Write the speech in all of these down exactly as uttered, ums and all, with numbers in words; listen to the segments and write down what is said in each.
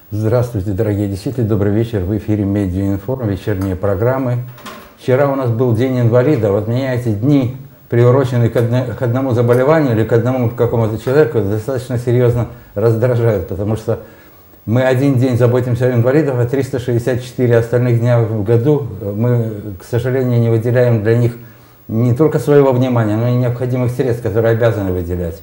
Здравствуйте, дорогие зрители, добрый вечер. В эфире Медиаинформ, вечерние программы. Вчера у нас был День инвалида. Вот меня эти дни, приуроченные к, одно, к одному заболеванию или к одному какому-то человеку, достаточно серьезно раздражают, потому что мы один день заботимся о инвалидах, а триста шестьдесят четыре остальных дня в году мы, к сожалению, не выделяем для них не только своего внимания, но и необходимых средств, которые обязаны выделять.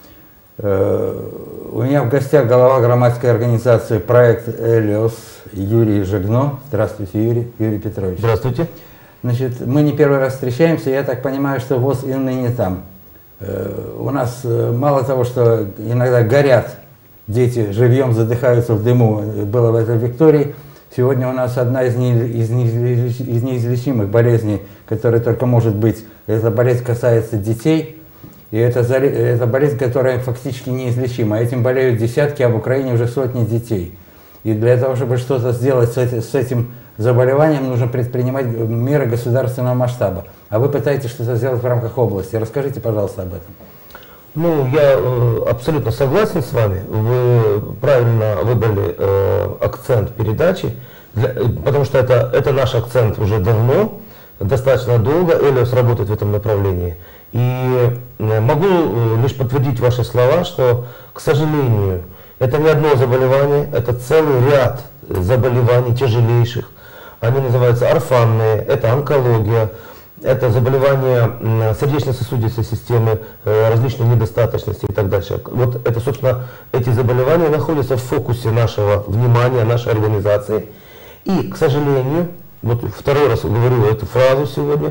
У меня в гостях глава громадской организации «Проект Элиос» Юрий Жигно. Здравствуйте, Юрий, Юрий Петрович. Здравствуйте. Значит, мы не первый раз встречаемся, я так понимаю, что ВОЗ и ныне там. У нас мало того, что иногда горят дети, живьем задыхаются в дыму, было в этой Виктории. Сегодня у нас одна из, не, из, неизлеч, из неизлечимых болезней, которая только может быть, эта болезнь касается детей. И это, это болезнь, которая фактически неизлечима. Этим болеют десятки, а в Украине уже сотни детей. И для того, чтобы что-то сделать с этим, с этим заболеванием, нужно предпринимать меры государственного масштаба. А вы пытаетесь что-то сделать в рамках области. Расскажите, пожалуйста, об этом. Ну, я э, абсолютно согласен с вами. Вы правильно выбрали э, акцент передачи, для, потому что это, это наш акцент уже давно, достаточно долго. Элиос работает в этом направлении. И могу лишь подтвердить ваши слова, что, к сожалению, это не одно заболевание, это целый ряд заболеваний тяжелейших. Они называются орфанные, это онкология, это заболевания сердечно-сосудистой системы, различные недостаточности и так дальше. Вот это, собственно, эти заболевания находятся в фокусе нашего внимания, нашей организации. И, к сожалению, вот второй раз говорю эту фразу сегодня,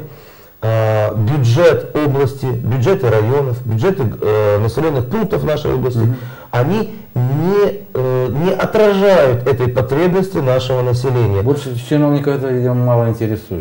бюджет области, бюджеты районов, бюджеты э, населенных пунктов нашей области, mm-hmm. они не, э, не отражают этой потребности нашего населения. Больше чиновников это, видимо, мало интересует.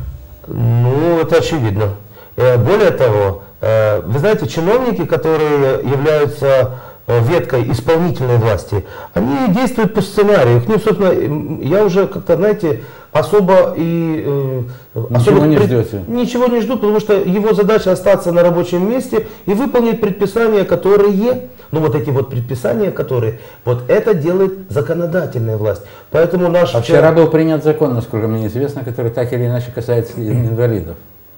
Ну, это очевидно. Э, более того, э, вы знаете, чиновники, которые являются веткой исполнительной власти, они действуют по сценарию. К ним, собственно, я уже как-то, знаете, особо и э, ничего особо не пред... ждете. Ничего не жду, потому что его задача остаться на рабочем месте и выполнить предписания, которые, ну вот эти вот предписания, которые, вот это делает законодательная власть. Поэтому наш а вчера... вчера был принят закон, насколько мне известно, который так или иначе касается инвалидов.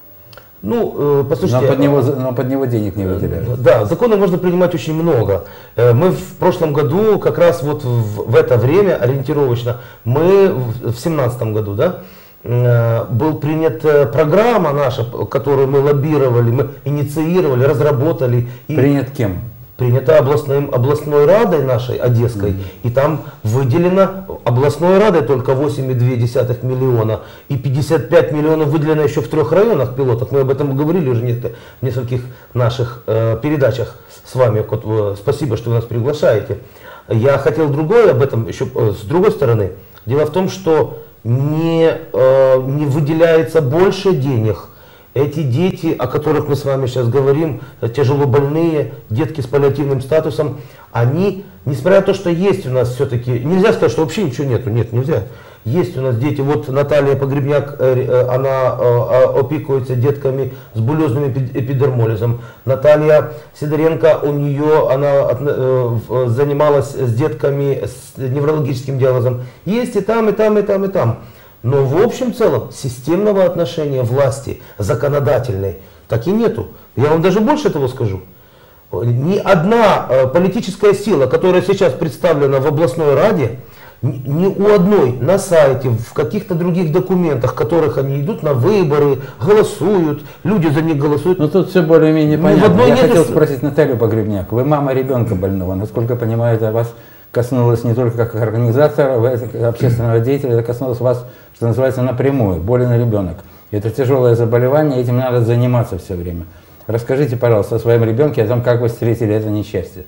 Ну, послушайте, но, под него, но под него денег не выделяют. Да, законы можно принимать очень много. Мы в прошлом году, как раз вот в, в это время, ориентировочно, мы в семнадцатом году, да, был принята программа наша, которую мы лоббировали, мы инициировали, разработали. Принят кем? Принята областной, областной радой нашей, Одесской, mm-hmm. и там выделено областной радой только восемь целых две десятых миллиона, и пятьдесят пять миллионов выделено еще в трех районах пилотах. Мы об этом говорили уже в нескольких наших э, передачах с вами. Вот, э, спасибо, что вы нас приглашаете. Я хотел другое об этом еще э, с другой стороны. Дело в том, что не, э, не выделяется больше денег. Эти дети, о которых мы с вами сейчас говорим, тяжело больные, детки с паллиативным статусом, они, несмотря на то, что есть у нас все-таки, нельзя сказать, что вообще ничего нету, нет, нельзя. Есть у нас дети, вот Наталья Погребняк, она опекуется детками с булезным эпидермолизом. Наталья Сидоренко, у нее, она занималась с детками с неврологическим диагнозом. Есть и там, и там, и там, и там. Но в общем целом системного отношения власти, законодательной, так и нету. Я вам даже больше того скажу. Ни одна политическая сила, которая сейчас представлена в областной раде, ни у одной на сайте, в каких-то других документах, в которых они идут на выборы, голосуют, люди за них голосуют. Ну тут все более-менее понятно. Ну, я нету... хотел спросить Наталью Погребняк. Вы мама ребенка больного. Насколько я понимаю, это вас коснулось не только как организатора, общественного деятеля, это коснулось вас, что называется, напрямую. Болен ребенок. Это тяжелое заболевание, этим надо заниматься все время. Расскажите, пожалуйста, о своем ребенке, о том, как вы встретили это несчастье.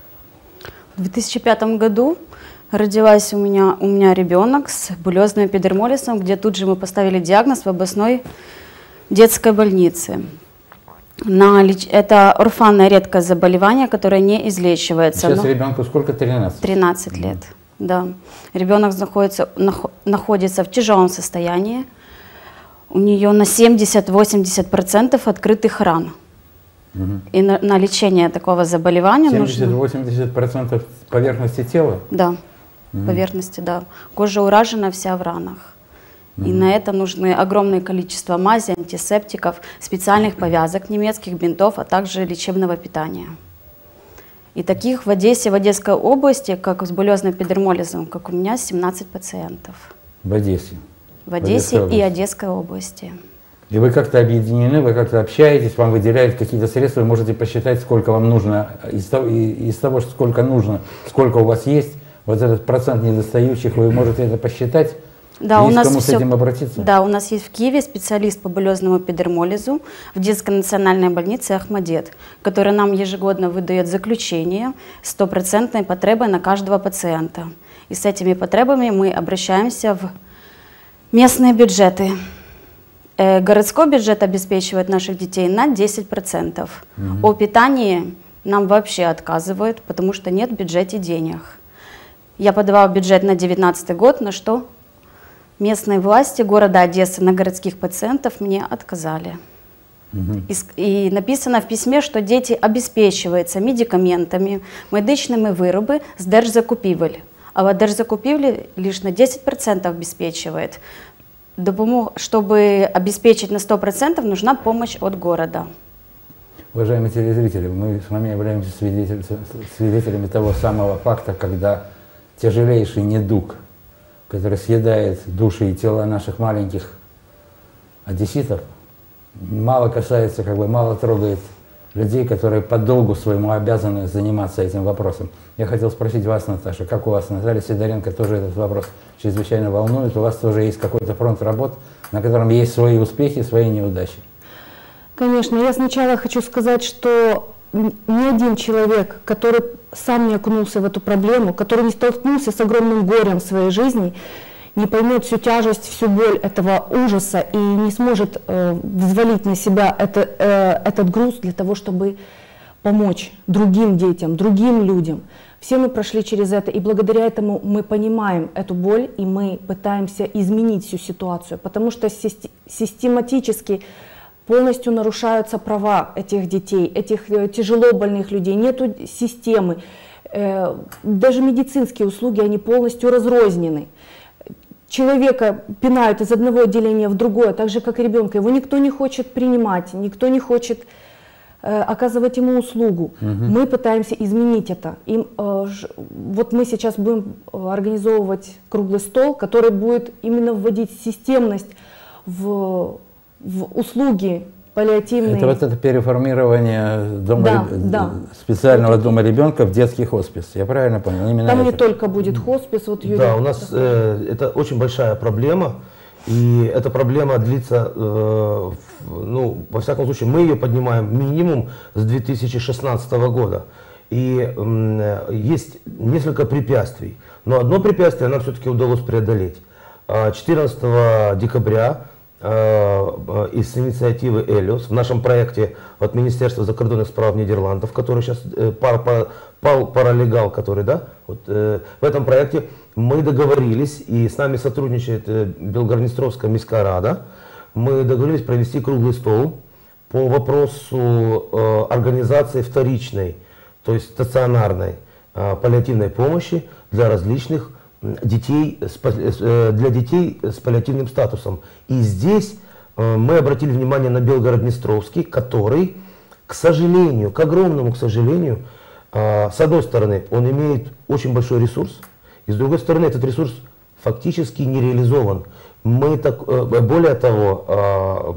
В две тысячи пятом году родилась у меня, у меня ребенок с булезным эпидермолизом, где тут же мы поставили диагноз в областной детской больнице. На леч... Это орфанное редкое заболевание, которое не излечивается. Сейчас но... ребенку сколько? тринадцать? тринадцать лет, да. Ребенок находится, нах... находится в тяжелом состоянии. У нее на семьдесят-восемьдесят процентов открытых ран. Угу. И на, на лечение такого заболевания семьдесят-восемьдесят процентов поверхности тела? Да. mm-hmm. поверхности, да. Кожа уражена вся в ранах. И на это нужны огромное количество мази, антисептиков, специальных повязок, немецких бинтов, а также лечебного питания. И таких в Одессе, в Одесской области, как с булезным эпидермолизом, как у меня, семнадцать пациентов. В Одессе? В Одессе и Одесской области. И вы как-то объединены, вы как-то общаетесь, вам выделяют какие-то средства, вы можете посчитать, сколько вам нужно, из того, из того, сколько нужно, сколько у вас есть, вот этот процент недостающих, вы можете это посчитать? Да, есть у нас кому все, с этим обратиться? Да, у нас есть в Киеве специалист по булезному эпидермолизу в детской национальной больнице Ахмадет, который нам ежегодно выдает заключение с стопроцентной потребой на каждого пациента. И с этими потребами мы обращаемся в местные бюджеты. Э, городской бюджет обеспечивает наших детей на десять процентов. Угу. О питании нам вообще отказывают, потому что нет в бюджете денег. Я подавала бюджет на две тысячи девятнадцатый год, на что местные власти города Одессы на городских пациентов мне отказали. Угу. И, и написано в письме, что дети обеспечиваются медикаментами, медичными вироби з держзакупівель. А держзакупівлі лишь на десять процентов обеспечивает. Допомог, чтобы обеспечить на сто процентов, нужна помощь от города. Уважаемые телезрители, мы с вами являемся свидетелями, свидетелями того самого факта, когда тяжелейший недуг, который съедает души и тела наших маленьких одесситов, мало касается, как бы мало трогает людей, которые по долгу своему обязаны заниматься этим вопросом. Я хотел спросить вас, Наташа, как у вас, Наталья Сидоренко, тоже этот вопрос чрезвычайно волнует, у вас тоже есть какой-то фронт работ, на котором есть свои успехи, свои неудачи? Конечно, я сначала хочу сказать, что ни один человек, который сам не окунулся в эту проблему, который не столкнулся с огромным горем в своей жизни, не поймет всю тяжесть, всю боль этого ужаса и не сможет э, взвалить на себя это, э, этот груз для того, чтобы помочь другим детям, другим людям. Все мы прошли через это, и благодаря этому мы понимаем эту боль, и мы пытаемся изменить всю ситуацию, потому что систематически полностью нарушаются права этих детей, этих э, тяжело больных людей, нету системы. Э, даже медицинские услуги, они полностью разрознены. Человека пинают из одного отделения в другое, так же, как и ребенка. Его никто не хочет принимать, никто не хочет э, оказывать ему услугу. Угу. Мы пытаемся изменить это. И, э, ж, вот мы сейчас будем организовывать круглый стол, который будет именно вводить системность в, в услуги паллиативные. Это вот это переформирование дома, да, реб... да. специального вот. дома ребенка в детский хоспис. Я правильно понял? Именно Там это. не только будет хоспис. Вот Юрий, да, у нас э, это очень большая проблема. И эта проблема длится, э, ну, во всяком случае, мы ее поднимаем минимум с две тысячи шестнадцатого года. И э, есть несколько препятствий. Но одно препятствие нам все-таки удалось преодолеть. четырнадцатого декабря из инициативы Элиос в нашем проекте от Министерства закордонных справ Нидерландов, который сейчас э, пар, пар, пар, паралегал, который, да, вот, э, в этом проекте мы договорились, и с нами сотрудничает э, Белгороднестровская міська рада, мы договорились провести круглый стол по вопросу э, организации вторичной, то есть стационарной э, паллиативной помощи для различных детей, для детей с паллиативным статусом. И здесь мы обратили внимание на Белгород-Днестровский, который, к сожалению, к огромному, к сожалению, с одной стороны, он имеет очень большой ресурс, и с другой стороны, этот ресурс фактически не реализован. Мы так, более того,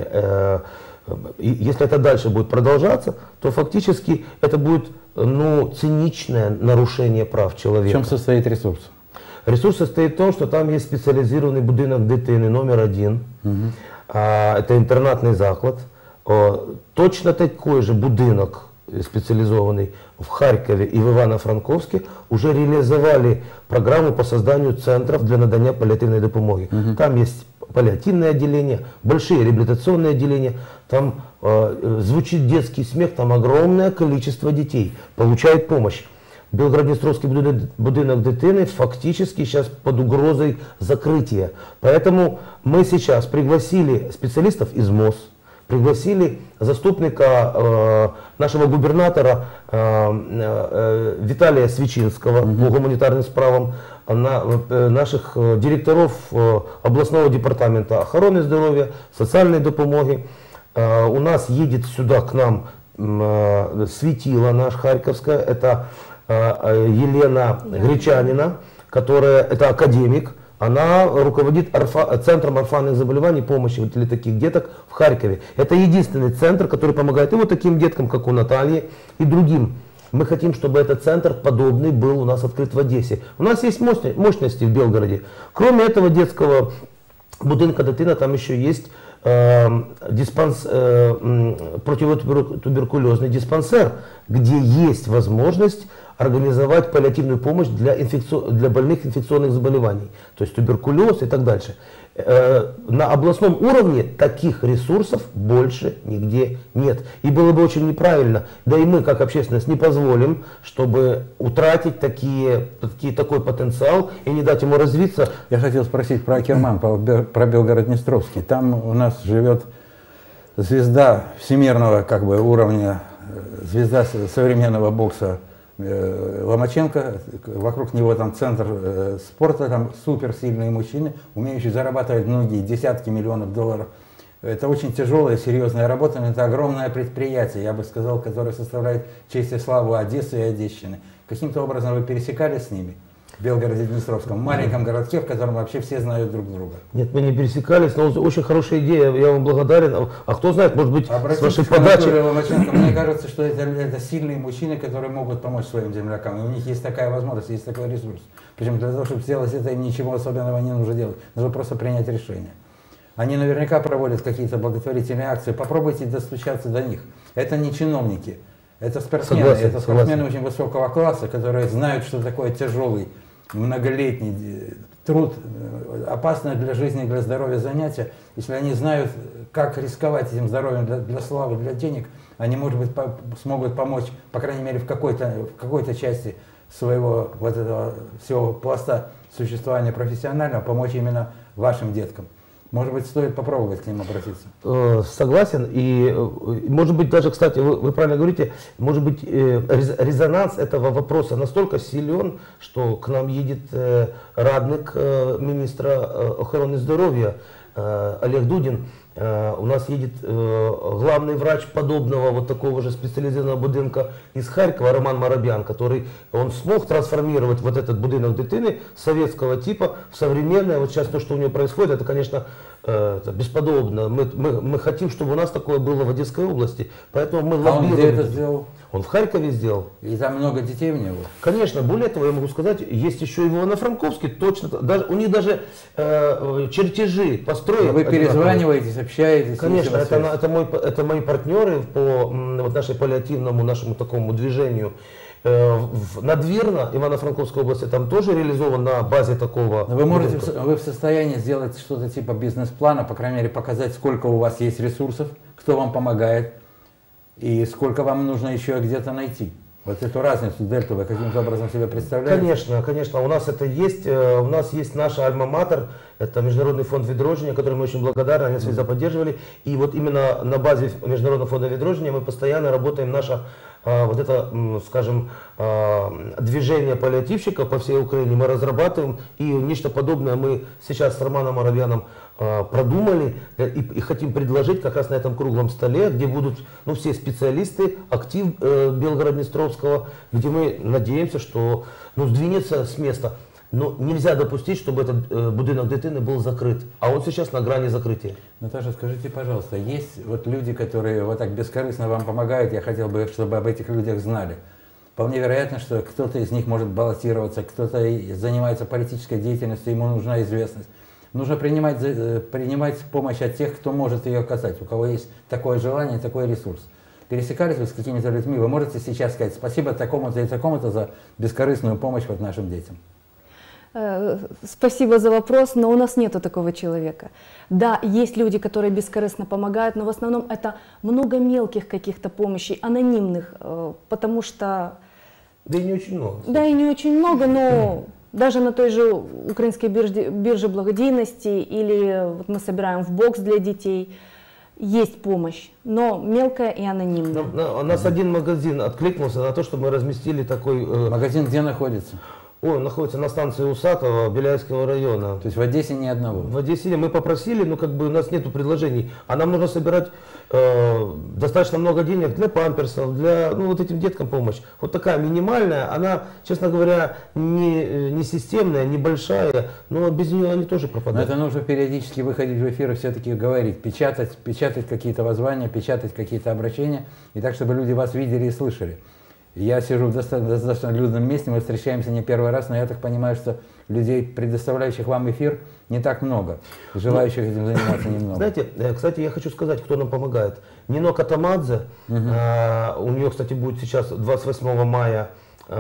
если это дальше будет продолжаться, то фактически это будет, ну, циничное нарушение прав человека. В чем состоит ресурс? Ресурс состоит в том, что там есть специализированный будинок дитини номер один. Угу. А, это интернатный заклад. А, точно такой же будинок специализованный в Харькове и в Ивано-Франковске уже реализовали программу по созданию центров для надания паллиативной допомоги. Угу. Там есть паллиативное отделение, большие реабилитационные отделения, там э, звучит детский смех, там огромное количество детей получает помощь. Белгород-Днестровский будинок дитини фактически сейчас под угрозой закрытия. Поэтому мы сейчас пригласили специалистов из МОЗ, пригласили заступника э, нашего губернатора э, э, Виталия Свечинского mm-hmm. по гуманитарным справам, на, э, наших э, директоров э, областного департамента охраны здоровья, социальной допомоги. Э, у нас едет сюда к нам э, светило наш Харьковская, это э, Елена yeah. Гречанина, которая, это академик. Она руководит орфа, центром орфанных заболеваний, помощи для таких деток в Харькове. Это единственный центр, который помогает и вот таким деткам, как у Натальи, и другим. Мы хотим, чтобы этот центр подобный был у нас открыт в Одессе. У нас есть мощности в Белгороде. Кроме этого детского будинка дитина, там еще есть э, диспанс, э, противотуберкулезный диспансер, где есть возможность организовать паллиативную помощь для, инфекци... для больных инфекционных заболеваний, то есть туберкулез и так дальше. Э, на областном уровне таких ресурсов больше нигде нет. И было бы очень неправильно, да и мы, как общественность, не позволим, чтобы утратить такие, такие, такой потенциал и не дать ему развиться. Я хотел спросить про Акерман, про Белгород-Днестровский. Там у нас живет звезда всемирного как бы, уровня, звезда современного бокса Ломаченко, вокруг него там центр э, спорта, там суперсильные мужчины, умеющие зарабатывать многие десятки миллионов долларов. Это очень тяжелая, серьезная работа, но это огромное предприятие, я бы сказал, которое составляет честь и славу Одессы и Одесщины. Каким-то образом вы пересекались с ними в Белгороде-Днестровском, маленьком городке, в котором вообще все знают друг друга? Нет, мы не пересекались, но очень хорошая идея, я вам благодарен. А кто знает, может быть, обратитесь с вашей подачи... Ломаченко. Мне кажется, что это, это сильные мужчины, которые могут помочь своим землякам. И у них есть такая возможность, есть такой ресурс. Причем для того, чтобы сделать это, им ничего особенного не нужно делать. Нужно просто принять решение. Они наверняка проводят какие-то благотворительные акции. Попробуйте достучаться до них. Это не чиновники. Это спортсмены. Согласен, это спортсмены согласен. очень высокого класса, которые знают, что такое тяжелый, многолетний труд, опасное для жизни и для здоровья занятие. Если они знают, как рисковать этим здоровьем для, для славы, для денег, они, может быть, по, смогут помочь, по крайней мере, в какой-то в какой-то части своего вот этого всего пласта существования профессионального, помочь именно вашим деткам. Может быть, стоит попробовать к ним обратиться. Согласен. И, может быть, даже, кстати, вы, вы правильно говорите, может быть, резонанс этого вопроса настолько силен, что к нам едет радник министра охраны здоровья Олег Дудин. У нас едет главный врач подобного вот такого же специализированного будинка из Харькова, Роман Марабян, который он смог трансформировать вот этот будинок дитины советского типа в современное. Вот сейчас то, что у него происходит, это, конечно, это бесподобно. Мы, мы, мы хотим, чтобы у нас такое было в Одесской области. Поэтому мы а он где это сделал? Он в Харькове сделал. И там много детей у него? Конечно, более того, я могу сказать, есть еще и в Ивано-Франковске, точно, даже, у них даже э, чертежи построены. Вы перезваниваетесь, общаетесь? Конечно, это, это, мой, это мои партнеры по вот, нашей паллиативному нашему такому движению. Э, в, надвирно, Ивано-Франковской области, там тоже реализован на базе такого. Вы можете, в, вы в состоянии сделать что-то типа бизнес-плана, по крайней мере, показать, сколько у вас есть ресурсов, кто вам помогает, и сколько вам нужно еще где-то найти. Вот эту разницу, дельту, вы каким-то образом себе представляете? Конечно, конечно. У нас это есть. У нас есть наша альма-матер, это Международный фонд Відродження, который мы очень благодарны, они всегда поддерживали. И вот именно на базе Международного фонда Відродження мы постоянно работаем, наша вот это, скажем, движение паллиативщиков по всей Украине мы разрабатываем, и нечто подобное мы сейчас с Романом Моровьяном продумали и, и хотим предложить как раз на этом круглом столе, где будут ну, все специалисты, актив э, Белгород-Днестровского, где мы надеемся, что ну, сдвинется с места. Но нельзя допустить, чтобы этот э, будинок дитины был закрыт, а он сейчас на грани закрытия. Наташа, скажите, пожалуйста, есть вот люди, которые вот так бескорыстно вам помогают, я хотел бы, чтобы об этих людях знали. Вполне вероятно, что кто-то из них может баллотироваться, кто-то занимается политической деятельностью, ему нужна известность. Нужно принимать, принимать помощь от тех, кто может ее оказать, у кого есть такое желание, такой ресурс. Пересекались вы с какими-то людьми, вы можете сейчас сказать спасибо такому-то и такому-то за бескорыстную помощь вот нашим детям. Спасибо за вопрос, но у нас нету такого человека. Да, есть люди, которые бескорыстно помогают, но в основном это много мелких каких-то помощей, анонимных, потому что... Да и не очень много. Да и не очень много, но... Даже на той же украинской бирже, бирже благодійности, или вот мы собираем в бокс для детей. есть помощь, но мелкая и анонимная. Нам- на- У нас один магазин откликнулся на то, что мы разместили такой... э, Магазин где находится? Ой, он находится на станции Усатова, Беляевского района. То есть в Одессе ни одного. В Одессе мы попросили, но как бы у нас нету предложений, а нам нужно собирать э, достаточно много денег для памперсов, для, ну, вот этим деткам помощь. Вот такая минимальная, она, честно говоря, не, не системная, небольшая, но без нее они тоже Но пропадают. это нужно периодически выходить в эфир и все-таки говорить, печатать, печатать какие-то воззвания, печатать какие-то обращения, и так, чтобы люди вас видели и слышали. Я сижу в достаточно, достаточно людном месте, мы встречаемся не первый раз, но я так понимаю, что людей, предоставляющих вам эфир, не так много, желающих этим заниматься немного. Знаете, э, кстати, я хочу сказать, кто нам помогает. Нино Катамадзе, э, у нее, кстати, будет сейчас двадцать восьмого мая э,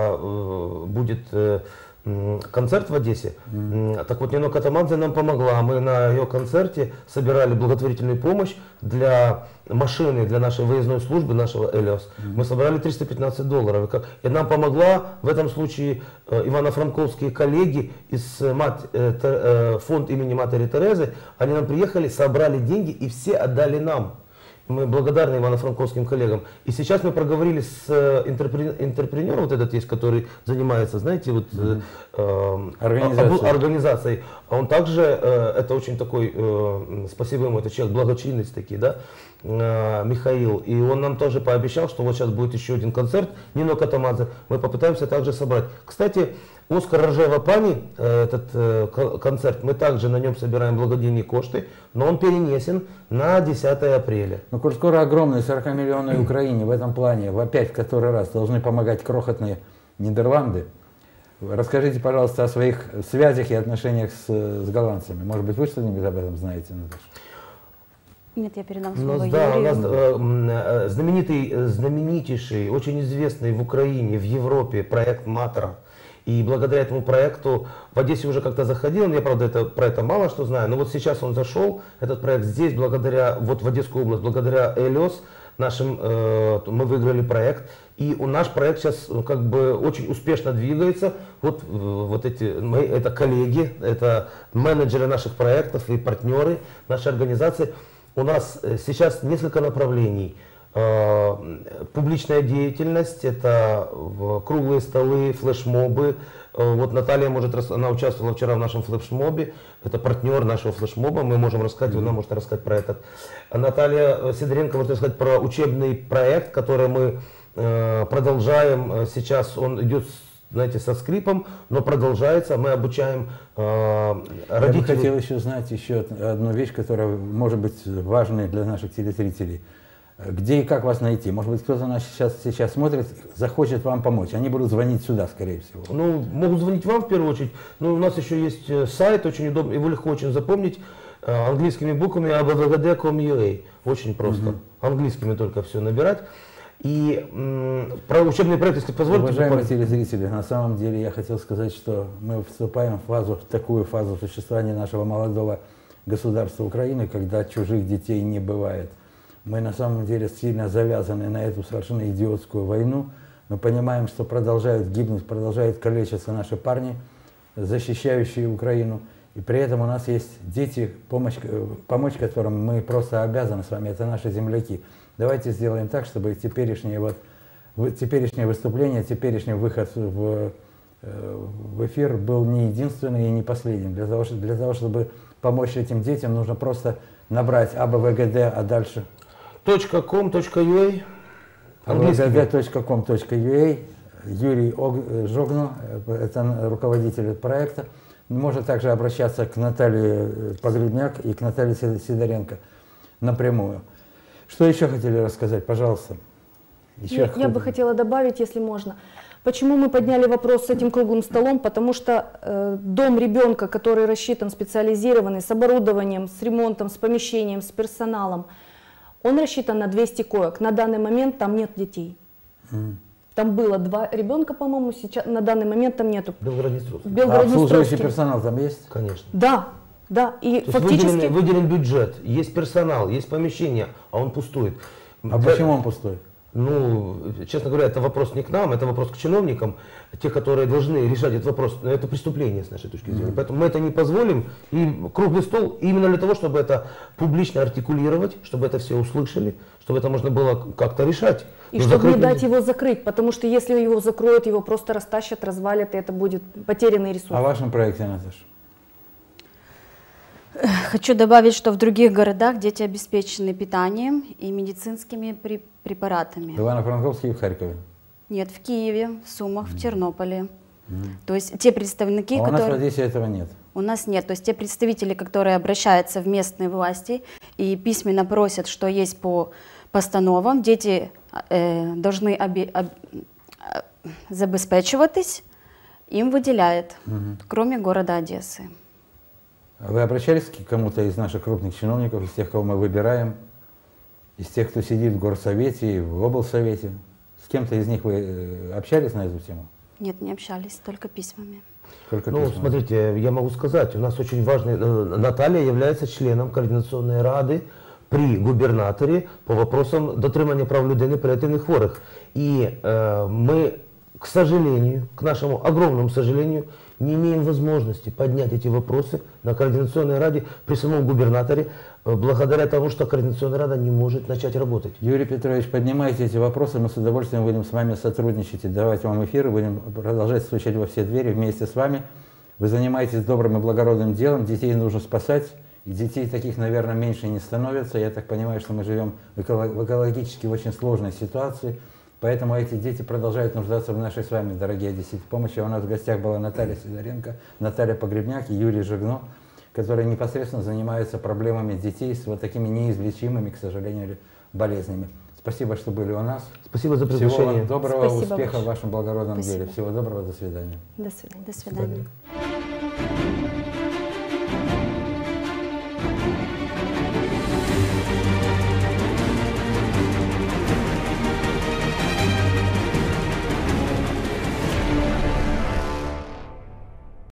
э, будет э, м, концерт в Одессе. М, Так вот, Нино Катамадзе нам помогла. Мы на ее концерте собирали благотворительную помощь для машины, для нашей выездной службы, нашего Элиос. Мы собрали триста пятнадцать долларов. И как- И нам помогла в этом случае э, ивано-франковские коллеги из э, мать, э, Те- э, фонд имени Матери Терезы. Они нам приехали, собрали деньги и все отдали нам. Мы благодарны ивано-франковским коллегам. И сейчас мы проговорили с э, интерпре- интерпренером, вот этот есть, который занимается, знаете, вот э, э, Организацией. обу- организацией. А он также, э, это очень такой, э, спасибо ему, это человек благочинность такие, да, э, Михаил. И он нам тоже пообещал, что вот сейчас будет еще один концерт Нино Катамадзе. Мы попытаемся также собрать. Кстати, Оскар Рожева Пани, э, этот э, ко- концерт, мы также на нем собираем благодійні кошты, но он перенесен на десятое апреля. Ну, коль скоро огромной сорокамиллионной Украине в этом плане, в опять в который раз должны помогать крохотные Нидерланды, расскажите, пожалуйста, о своих связях и отношениях с, с голландцами. Может быть, вы что-нибудь об этом знаете, Наташа? Нет, я передам У слово нас, да, у Юрию. нас э, м, э, знаменитый, э, знаменитейший, очень известный в Украине, в Европе проект Матера. И благодаря этому проекту в Одессе уже как-то заходил, я, правда, это, про это мало что знаю, но вот сейчас он зашел, этот проект здесь, благодаря, вот в Одесскую область, благодаря Элиос, нашим, э, мы выиграли проект. И у наш проект сейчас ну, как бы очень успешно двигается. Вот, э, вот эти, мы, это коллеги, это менеджеры наших проектов и партнеры нашей организации. У нас э, сейчас несколько направлений. Э, Публичная деятельность, это э, круглые столы, флешмобы. Э, Вот Наталья может, рас- она участвовала вчера в нашем флешмобе, это партнер нашего флешмоба, мы можем рассказать, она может рассказать про этот. А Наталья э, Сидоренко может рассказать про учебный проект, который мы э, продолжаем э, сейчас, он идет, знаете, со скрипом, но продолжается, мы обучаем э, Я бы родителей. хотел еще знать еще одну вещь, которая может быть важной для наших телезрителей. Где и как вас найти? Может быть, кто-то нас сейчас, сейчас смотрит, захочет вам помочь. Они будут звонить сюда, скорее всего. Ну, могут звонить вам в первую очередь, но у нас еще есть э, сайт, очень удобно, его легко очень запомнить, э, английскими буквами а бэ вэ гэ дэ точка ком точка ю а, очень просто, английскими только все набирать. И м, про учебный проект, если позволите, Уважаемые буквально- телезрители, на самом деле я хотел сказать, что мы вступаем в фазу, в такую фазу существования нашего молодого государства Украины, когда чужих детей не бывает. Мы на самом деле сильно завязаны на эту совершенно идиотскую войну. Мы понимаем, что продолжают гибнуть, продолжают калечиться наши парни, защищающие Украину. И при этом у нас есть дети, помощь, э, помочь которым мы просто обязаны с вами, это наши земляки. Давайте сделаем так, чтобы теперешнее, вот, вы- теперешнее выступление, теперешний выход в, э, в эфир был не единственный и не последним. Для того, что- для того, чтобы помочь этим детям, нужно просто набрать а бэ вэ гэ дэ, а дальше .com точка ю а, а бэ вэ гэ дэ английский. точка ком точка ю а. Юрий Ог- Жогну, э, это руководитель проекта, может также обращаться к Наталье Погребняк и к Наталье Си- Сидоренко напрямую. Что еще хотели рассказать, пожалуйста? Еще Я, я кто-то? бы хотела добавить, если можно. Почему мы подняли вопрос с этим круглым столом? Потому что э, дом ребенка, который рассчитан, специализированный, с оборудованием, с ремонтом, с помещением, с персоналом, он рассчитан на двести коек. На данный момент там нет детей. Там было два ребенка, по-моему, сейчас на данный момент там нету. В Белгород-Днестровский. А Белгород-Днестровске. обслуживающий персонал там есть? Конечно. Да, да. И То есть фактически... выделен, выделен бюджет, есть персонал, есть помещение, а он пустует. А Для- почему он пустой? ну, честно говоря, это вопрос не к нам, это вопрос к чиновникам, те, которые должны решать этот вопрос. Но это преступление с нашей точки зрения. Mm-hmm. Поэтому мы это не позволим. И круглый стол именно для того, чтобы это публично артикулировать, чтобы это все услышали, чтобы это можно было как-то решать. И чтобы закрыть... не дать его закрыть, потому что если его закроют, его просто растащат, развалят, и это будет потерянный ресурс. О вашем проекте, Наташа? Хочу добавить, что в других городах дети обеспечены питанием и медицинскими препаратами. В Ивано-Франковске и в Харькове? Нет, в Киеве, в Сумах, в Тернополе. Mm. То есть те представники, а которые... у нас в Одессе этого нет? У нас нет. То есть те представители, которые обращаются в местные власти и письменно просят, что есть по постановам, дети э, должны оби... об... забезпечиваться, им выделяют, mm-hmm. кроме города Одессы. Вы обращались к кому-то из наших крупных чиновников, из тех, кого мы выбираем, из тех, кто сидит в горсовете и в облсовете? С кем-то из них вы общались на эту тему? Нет, не общались, только письмами. Только ну, письмами. Смотрите, я могу сказать, у нас очень важный, Наталья является членом Координационной рады при губернаторе по вопросам дотримания прав людей паллиативных хворых. И э, мы, к сожалению, к нашему огромному сожалению, не имеем возможности поднять эти вопросы на Координационной раде при самом губернаторе, благодаря тому, что Координационная рада не может начать работать. Юрий Петрович, поднимайте эти вопросы, мы с удовольствием будем с вами сотрудничать и давать вам эфиры, будем продолжать стучать во все двери вместе с вами. Вы занимаетесь добрым и благородным делом, детей нужно спасать, и детей таких, наверное, меньше не становится. Я так понимаю, что мы живем в экологически очень сложной ситуации. Поэтому эти дети продолжают нуждаться в нашей с вами, дорогие одесситы, помощи. У нас в гостях была Наталья Сидоренко, Наталья Погребняк и Юрий Жигно, которые непосредственно занимаются проблемами детей с вот такими неизлечимыми, к сожалению, болезнями. Спасибо, что были у нас. Спасибо за приглашение. Всего вам доброго, Спасибо успеха большое. в вашем благородном Спасибо. деле. Всего доброго, до свидания. До свидания. До свидания.